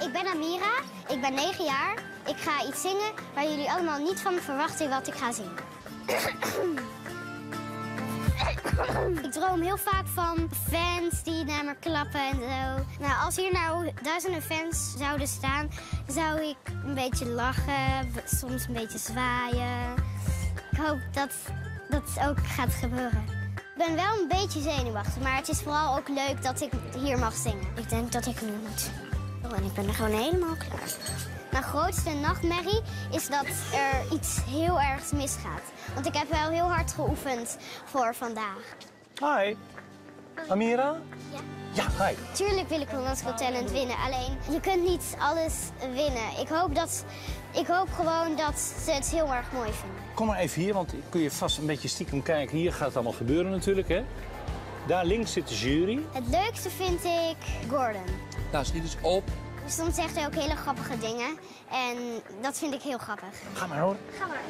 ik ben Amira, ik ben 9 jaar. Ik ga iets zingen waar jullie allemaal niet van verwachten wat ik ga zingen. Ik droom heel vaak van fans die naar me klappen en zo. Nou, als hier nou duizenden fans zouden staan, zou ik een beetje lachen, soms een beetje zwaaien. Ik hoop dat dat ook gaat gebeuren. Ik ben wel een beetje zenuwachtig, maar het is vooral ook leuk dat ik hier mag zingen. Ik denk dat ik nu moet. Oh, en ik ben er gewoon helemaal klaar. Mijn grootste nachtmerrie is dat er iets heel ergs misgaat. Want ik heb wel heel hard geoefend voor vandaag. Hi. Amira? Ja. Ja, hi. Tuurlijk wil ik wel Got Talent winnen, alleen je kunt niet alles winnen. Ik hoop gewoon dat ze het heel erg mooi vinden. Kom maar even hier, want kun je vast een beetje stiekem kijken. Hier gaat het allemaal gebeuren natuurlijk, hè? Daar links zit de jury. Het leukste vind ik Gordon. Nou, schiet eens op. Soms zegt hij ook hele grappige dingen en dat vind ik heel grappig. Ga maar hoor. Ga maar.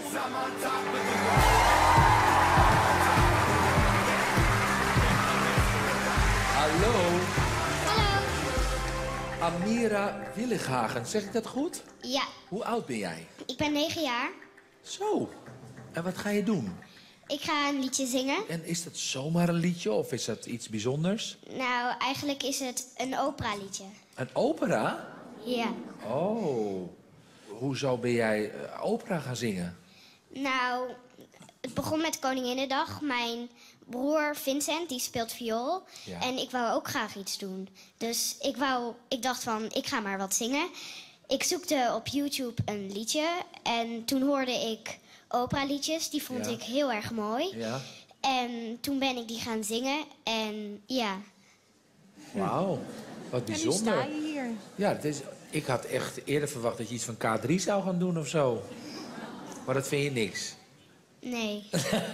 Hallo, Hallo. Amira Willighagen. Zeg ik dat goed? Ja, Hoe oud ben jij? ik ben 9 jaar. Zo. En wat ga je doen? Ik ga een liedje zingen. En is dat zomaar een liedje of is dat iets bijzonders? Nou, eigenlijk is het een operaliedje. Een opera? Ja. Oh. Hoezo ben jij opera gaan zingen? Nou, het begon met Koninginnedag. Mijn broer Vincent, die speelt viool. Ja. En ik wou ook graag iets doen. Dus ik dacht van, ik ga maar wat zingen. Ik zoekte op YouTube een liedje. En toen hoorde ik operaliedjes. Die vond Ja. ik heel erg mooi. Ja. En toen ben ik die gaan zingen. En ja. Wauw. Wat En nu bijzonder. sta je hier. Ja, ik had echt eerder verwacht dat je iets van K3 zou gaan doen of zo. Maar dat vind je niks. Nee.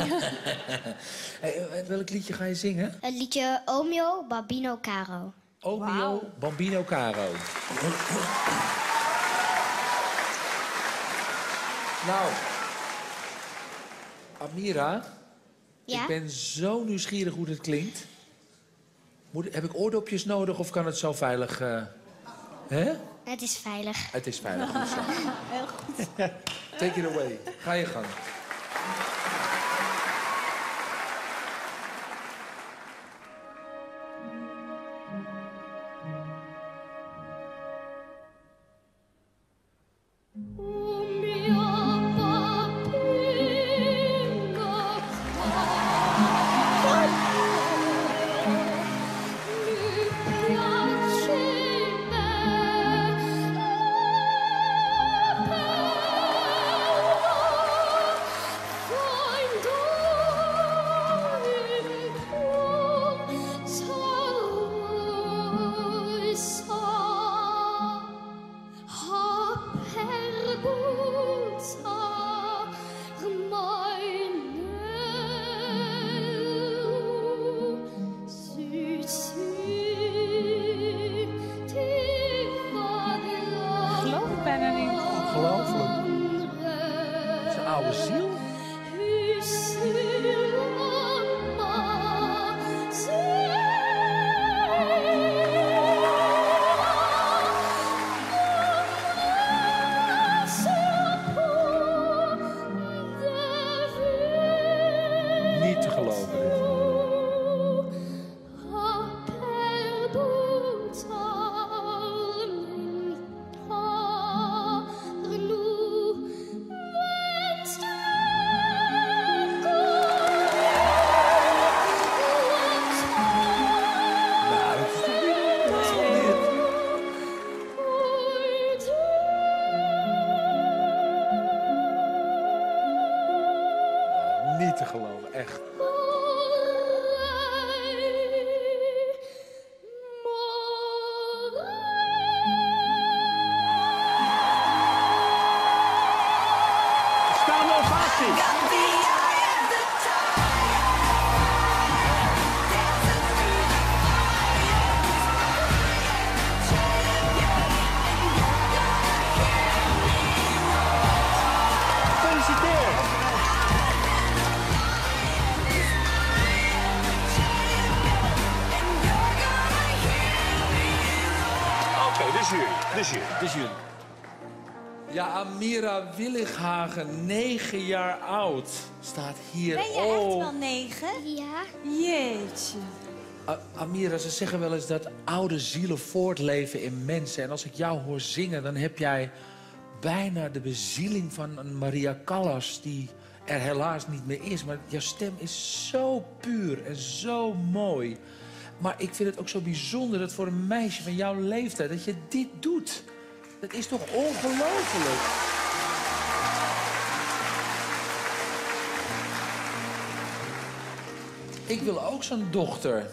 Hey, welk liedje ga je zingen? Het liedje Omeo Babino Caro. Omeo Wauw. Bambino Caro. Nou, Amira, Ja? ik ben zo nieuwsgierig hoe dit klinkt. Heb ik oordopjes nodig of kan het zo veilig... Hè? Het is veilig. Het is veilig. Goed zo. Heel goed. Take it away. Ga je gang. Geloof ik bijna niet. Ongelooflijk. Zijn oude ziel. Niet te geloven dit. De jury. Ja, Amira Willighagen, 9 jaar oud, staat hier. Ben je echt wel 9? Ja. Jeetje. Amira, ze zeggen wel eens dat oude zielen voortleven in mensen. En als ik jou hoor zingen, dan heb jij bijna de bezieling van een Maria Callas... die er helaas niet meer is. Maar jouw stem is zo puur en zo mooi. Maar ik vind het ook zo bijzonder dat voor een meisje van jouw leeftijd... dat je dit doet. Dat is toch ongelooflijk? Ik wil ook zo'n dochter.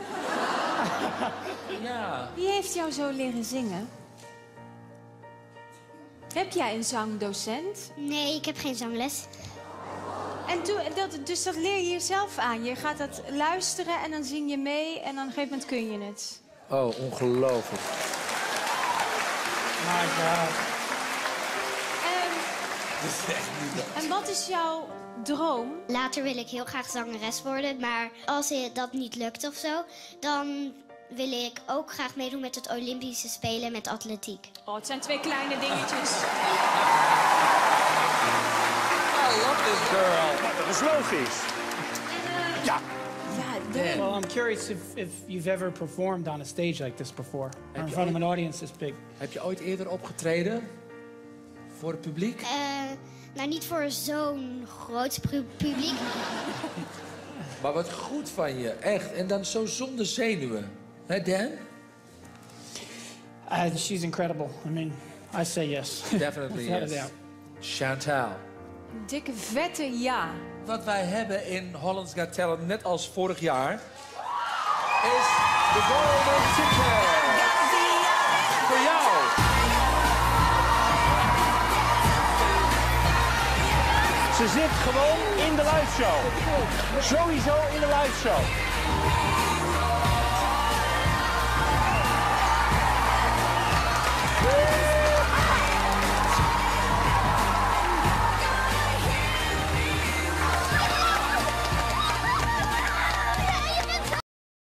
Ja. Wie heeft jou zo leren zingen? Heb jij een zangdocent? Nee, ik heb geen zangles. En dus dat leer je jezelf aan. Je gaat dat luisteren en dan zing je mee en dan op een gegeven moment kun je het. Oh, ongelooflijk. My God. En wat is jouw droom? Later wil ik heel graag zangeres worden, maar als dat niet lukt of zo, dan wil ik ook graag meedoen met het Olympische Spelen met atletiek. Oh, het zijn 2 kleine dingetjes. I love this girl. Maar dat is logisch. Ja. Ja, Well, I'm curious if you've ever performed on a stage like this before, or in front of an audience this big. Heb je ooit eerder opgetreden? Voor het publiek? Nou, niet voor zo'n groot publiek. Maar wat goed van je, echt. En dan zo zonder zenuwen. Hè, Dan? She's incredible. I mean, I say yes. Definitely Without a yes. doubt. Chantal. dikke vette ja. Wat wij hebben in Holland's Got Talent, net als vorig jaar, is de Golden Ticket. Voor jou. Ze zit gewoon in de live show. Sowieso in de live show.